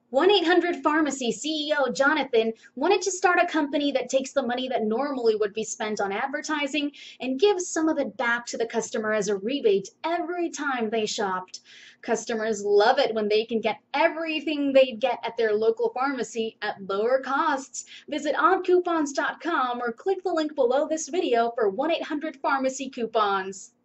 1-800-Pharmacy CEO Jonathan wanted to start a company that takes the money that normally would be spent on advertising and gives some of it back to the customer as a rebate every time they shopped. Customers love it when they can get everything they'd get at their local pharmacy at lower costs. Visit oddcoupons.com or click the link below this video for 1-800-Pharmacy coupons.